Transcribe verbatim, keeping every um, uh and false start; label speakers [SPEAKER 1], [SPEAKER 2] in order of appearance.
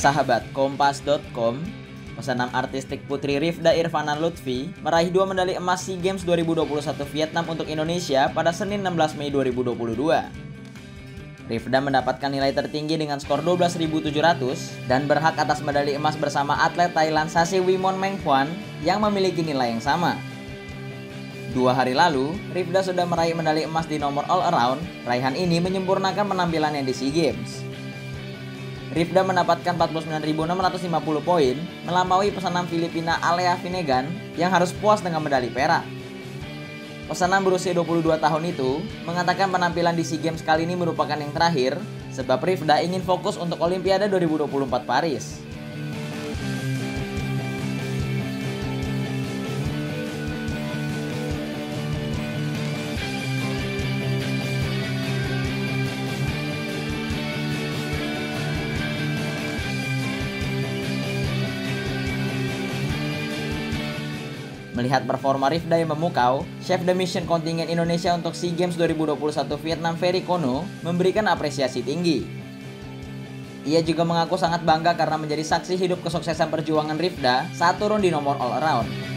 [SPEAKER 1] Sahabat Kompas titik com, pesenam artistik putri Rifda Irvana Lutfi meraih dua medali emas SEA Games dua ribu dua puluh satu Vietnam untuk Indonesia pada Senin enam belas Mei dua ribu dua puluh dua. Rifda mendapatkan nilai tertinggi dengan skor dua belas ribu tujuh ratus dan berhak atas medali emas bersama atlet Thailand Sasiwimon Mengkwan yang memiliki nilai yang sama. Dua hari lalu, Rifda sudah meraih medali emas di nomor all around. Raihan ini menyempurnakan penampilannya di SEA Games. Rifda mendapatkan empat puluh sembilan ribu enam ratus lima puluh poin, melampaui pesenam Filipina Alea Finegan yang harus puas dengan medali perak. Pesenam berusia dua puluh dua tahun itu mengatakan penampilan di SEA Games kali ini merupakan yang terakhir, sebab Rifda ingin fokus untuk Olimpiade dua ribu dua puluh empat Paris. Melihat performa Rifda yang memukau, Chef de Mission kontingen Indonesia untuk SEA Games dua ribu dua puluh satu Vietnam Ferry Kono memberikan apresiasi tinggi. Ia juga mengaku sangat bangga karena menjadi saksi hidup kesuksesan perjuangan Rifda saat turun di nomor all around.